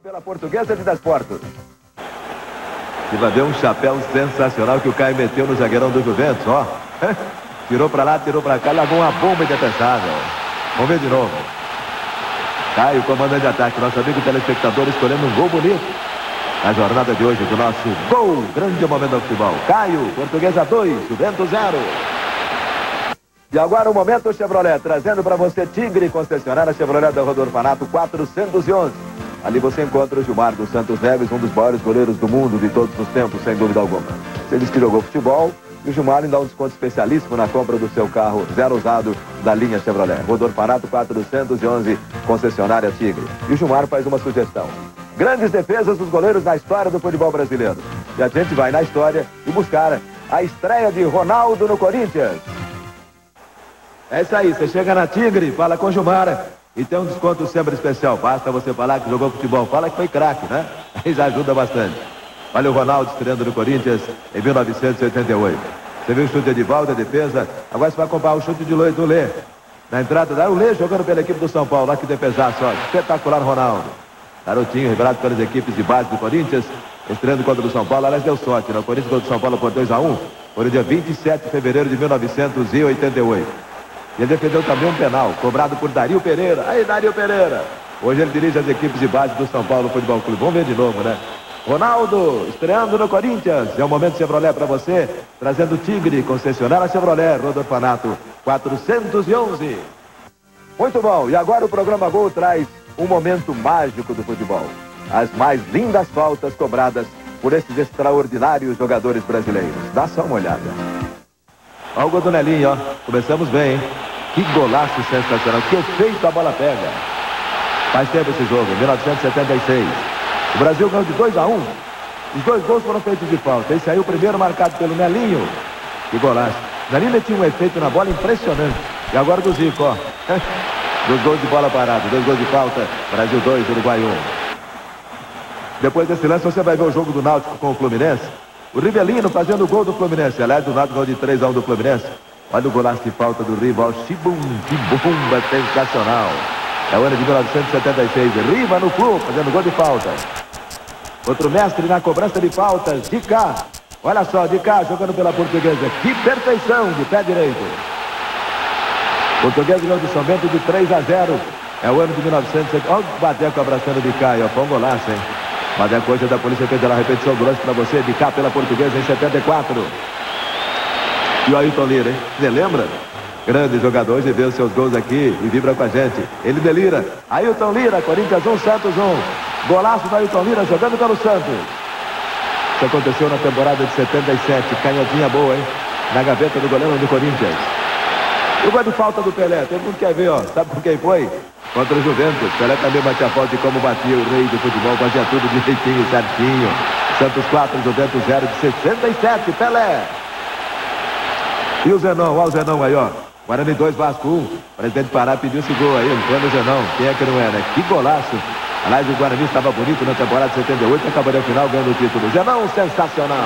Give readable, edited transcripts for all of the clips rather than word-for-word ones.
Pela Portuguesa de Desportos. E vai ver um chapéu sensacional que o Caio meteu no zagueirão do Juventus, ó. Tirou pra lá, tirou pra cá, largou uma bomba indefensável. Vamos ver de novo. Caio, comandante de ataque, nosso amigo telespectador, escolhendo um gol bonito na jornada de hoje do nosso Gol, grande momento do futebol. Caio, Portuguesa 2, Juventus 0. E agora o momento Chevrolet, trazendo para você Tigre, concessionária Chevrolet da Rodolfo Orfanato 411. Ali você encontra o Gilmar dos Santos Neves, um dos maiores goleiros do mundo de todos os tempos, sem dúvida alguma. Você diz que jogou futebol, e o Gilmar lhe dá um desconto especialíssimo na compra do seu carro zero usado da linha Chevrolet. Rodolfo Orfanato 411, concessionária Tigre. E o Gilmar faz uma sugestão. Grandes defesas dos goleiros na história do futebol brasileiro. E a gente vai na história e buscar a estreia de Ronaldo no Corinthians. É isso aí, você chega na Tigre, fala com o Gilmar e tem um desconto sempre especial. Basta você falar que jogou futebol, fala que foi craque, né? Aí já ajuda bastante. Olha o Ronaldo estreando no Corinthians em 1988. Você viu o chute de Edivaldo, a defesa. Agora você vai comprar o chute de do Lê. Na entrada, o Lê jogando pela equipe do São Paulo. Olha que defesaço, olha. Espetacular Ronaldo. Garotinho, revelado pelas equipes de base do Corinthians, estreando contra o São Paulo. Aliás, deu sorte, né? O Corinthians contra o São Paulo por 2-1. Foi no dia 27 de fevereiro de 1988. E ele defendeu também um penal, cobrado por Dario Pereira. Aí, Dario Pereira. Hoje ele dirige as equipes de base do São Paulo Futebol Clube. Vamos ver de novo, né? Ronaldo, estreando no Corinthians. É o momento Chevrolet para você, trazendo Tigre, concessionária Chevrolet, Rodolfo Orfanato 411. Muito bom, e agora o programa Gol traz um momento mágico do futebol. As mais lindas faltas cobradas por esses extraordinários jogadores brasileiros. Dá só uma olhada. Olha o gol do Nelinho, ó. Começamos bem, hein? Que golaço sensacional. Que efeito a bola pega. Faz tempo esse jogo, 1976. O Brasil ganhou de 2-1. Os dois gols foram feitos de falta. Esse aí o primeiro marcado pelo Nelinho. Que golaço. Nelinho tinha um efeito na bola impressionante. E agora do Zico, ó. 2 gols de bola parada, 2 gols de falta. Brasil 2, Uruguai 1. Depois desse lance você vai ver o jogo do Náutico com o Fluminense. O Rivelino fazendo o gol do Fluminense. Aliás, do Náutico de 3-1 do Fluminense. Olha o golaço de falta do Riva. Chibum, que bomba sensacional. É o ano de 1976. Riva no Flu, fazendo gol de falta. Outro mestre na cobrança de faltas. De cá. Olha só, de cá, jogando pela Portuguesa. Que perfeição de pé direito. Portuguesa ganhou de São Bento de 3-0. É o ano de 1970. Olha o Badeco abraçando de cá. Foi um golaço, hein? Badeco hoje é da Polícia Federal. Repetição do lance para você. De cá pela Portuguesa em 74. E o Ailton Lira, hein? Você lembra? Grande jogador. Hoje vê os seus gols aqui e vibra com a gente. Ele delira. Ailton Lira, Corinthians 1, Santos 1. Golaço do Ailton Lira jogando pelo Santos. Isso aconteceu na temporada de 77. Canhotinha boa, hein? Na gaveta do goleiro do Corinthians. O gol de falta do Pelé, todo mundo quer ver, ó. Sabe por quem foi? Contra o Juventus. Pelé também batia a falta de como batia o rei do futebol, fazia tudo direitinho, certinho. Santos 4, Juventus 0 de 67, Pelé. E o Zenon, ó o Zenon aí, ó. Guarani 2, Vasco 1. O presidente Pará pediu esse gol aí, não foi no Zenon. Quem é que não é, né? Que golaço. Aliás, o Guarani estava bonito na temporada de 78 e acabaria no final ganhando o título. Zenon, sensacional.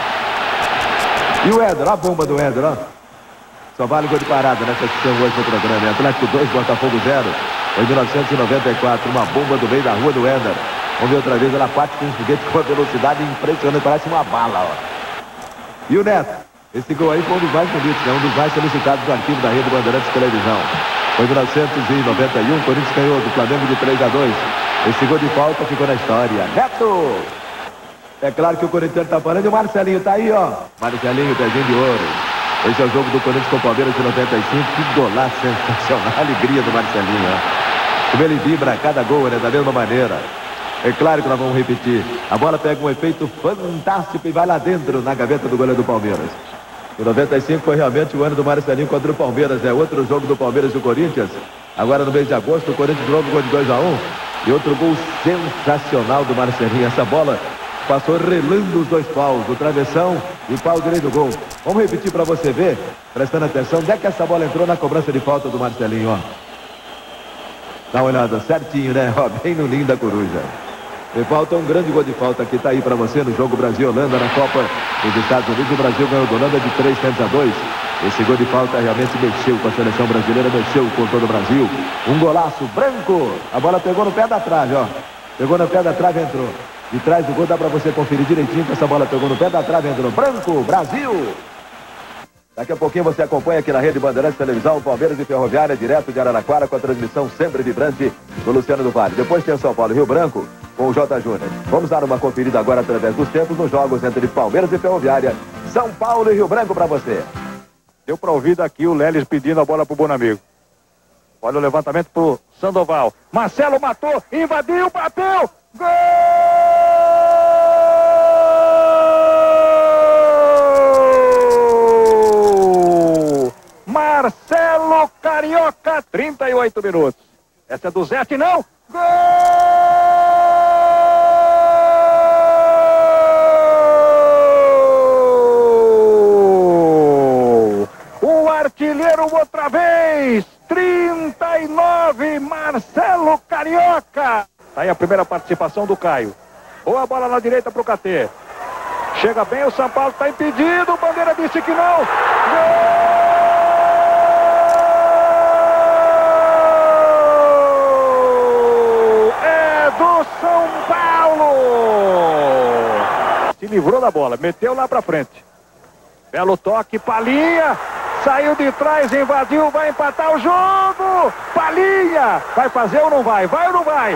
E o Éder, ó a bomba do Éder, ó. Só vale gol de parada nessa sessão hoje no programa. Atlético 2, Botafogo 0. Em 1994, uma bomba do meio da rua do Éder. Vamos ver outra vez, ela parte com um foguete com uma velocidade impressionante, parece uma bala, ó. E o Neto, esse gol aí foi um dos mais bonitos, né? Um dos mais solicitados do arquivo da Rede Bandeirantes Televisão. Foi em 1991, o Corinthians ganhou do Flamengo de 3-2. Esse gol de falta ficou na história. Neto! É claro que o Corinthians tá falando e o Marcelinho tá aí, ó. Marcelinho, pezinho de ouro. Esse é o jogo do Corinthians com o Palmeiras de 95. Que golaço sensacional. A alegria do Marcelinho, ó. Como ele vibra a cada gol, né? Da mesma maneira. É claro que nós vamos repetir. A bola pega um efeito fantástico e vai lá dentro, na gaveta do goleiro do Palmeiras. Em 95 foi realmente o ano do Marcelinho contra o Palmeiras. É outro jogo do Palmeiras e do Corinthians. Agora no mês de agosto, o Corinthians de novo gol de 2-1. E outro gol sensacional do Marcelinho. Essa bola passou relando os dois paus, o travessão e o pau direito do gol. Vamos repetir para você ver, prestando atenção, onde é que essa bola entrou na cobrança de falta do Marcelinho, ó. Dá uma olhada, certinho, né? Ó, bem no ninho da coruja. E falta um grande gol de falta que tá aí para você no jogo Brasil-Holanda na Copa dos Estados Unidos. O Brasil ganhou do Holanda de 3-2. Esse gol de falta realmente mexeu com a seleção brasileira, mexeu com todo o Brasil. Um golaço branco. A bola pegou no pé da trave, ó. Pegou no pé da trave, entrou. De trás do gol dá para você conferir direitinho que essa bola pegou no pé da trave, entrou. Branco, Brasil! Daqui a pouquinho você acompanha aqui na Rede Bandeirantes Televisão, Palmeiras e Ferroviária, direto de Araraquara, com a transmissão sempre vibrante do Luciano do Vale. Depois tem o São Paulo e Rio Branco com o J. Júnior. Vamos dar uma conferida agora através dos tempos nos jogos entre Palmeiras e Ferroviária. São Paulo e Rio Branco para você. Deu para ouvir daqui o Leles pedindo a bola pro Bonamigo. Olha o levantamento pro Sandoval. Marcelo matou, invadiu, bateu. Gol! Marcelo Carioca, 38 minutos. Essa é do Zete, não? Gol! O artilheiro outra vez, 39, Marcelo Carioca. Tá aí a primeira participação do Caio. Boa bola na direita pro KT. Chega bem, o São Paulo tá impedido, o Bandeira disse que não. Gol! Do São Paulo, se livrou da bola, meteu lá pra frente, belo toque, Palinha, saiu de trás, invadiu, vai empatar o jogo, Palinha, vai fazer ou não vai, vai ou não vai?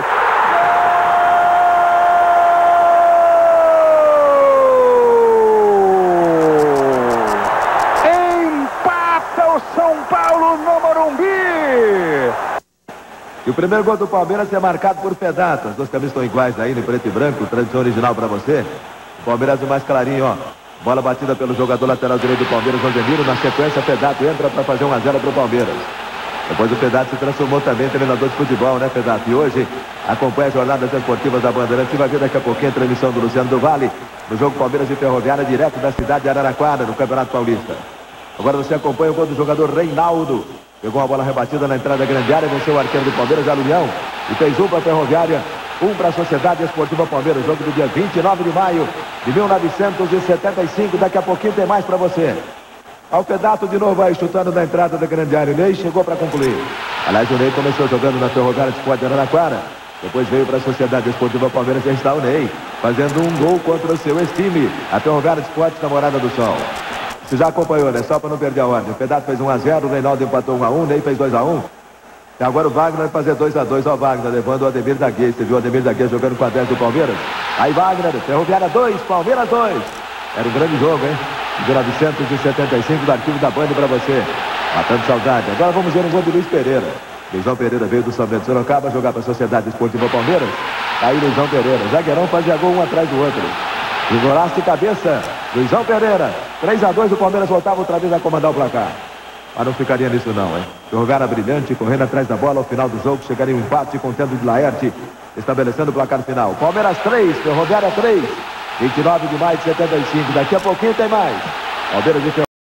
Empata o São Paulo no Morumbi. E o primeiro gol do Palmeiras é marcado por Pedato. As duas camisas estão iguais aí, no preto e branco, tradição original para você. O Palmeiras é o mais clarinho, ó. Bola batida pelo jogador lateral direito do Palmeiras, Vandemiro. Na sequência, Pedato entra para fazer 1-0 para o Palmeiras. Depois o Pedato se transformou também em treinador de futebol, né, Pedato? E hoje acompanha as jornadas esportivas da Bandeirantes. Vai ver daqui a pouquinho a transmissão do Luciano do Vale no jogo Palmeiras e Ferroviária, direto da cidade de Araraquara, no Campeonato Paulista. Agora você acompanha o gol do jogador Reinaldo. Pegou uma bola rebatida na entrada da grande área, venceu o arqueiro do Palmeiras, Alumião, e fez 1 para a Ferroviária, 1 para a Sociedade Esportiva Palmeiras. Jogo do dia 29 de maio de 1975. Daqui a pouquinho tem mais para você. Alpedato de novo aí, chutando na entrada da grande área. O Ney chegou para concluir. Aliás, o Ney começou jogando na Ferroviária Esporte de Araraquara. Depois veio para a Sociedade Esportiva Palmeiras e está o Ney, fazendo um gol contra o seu ex-time, a Ferroviária Esporte da Morada do Sol. Você já acompanhou, né? Só para não perder a ordem. O Pedato fez 1-0, o Reinaldo empatou 1-1, o Ney fez 2-1. E agora o Wagner vai fazer 2-2. Ó, o Wagner levando o Ademir da Guia. Você viu o Ademir da Guia jogando com a 10 do Palmeiras? Aí Wagner, Ferroviária 2, Palmeiras 2. Era um grande jogo, hein? De 1975 do arquivo da Band para você. Matando saudade. Agora vamos ver um gol de Luiz Pereira. Luizão Pereira veio do São Bento de Sorocaba jogar para a Sociedade Esportiva Palmeiras. Aí Luizão Pereira. Zagueirão fazia gol um atrás do outro. E golaço de cabeça, Luizão Pereira. 3-2, o Palmeiras voltava outra vez a comandar o placar. Mas não ficaria nisso não, hein? Ferroviária brilhante, correndo atrás da bola ao final do jogo. Chegaria um empate com o tendo de Laerte, estabelecendo o placar final. Palmeiras 3, Ferroviária 3. 29 de maio de 75. Daqui a pouquinho tem mais. Palmeiras e Ferroviária.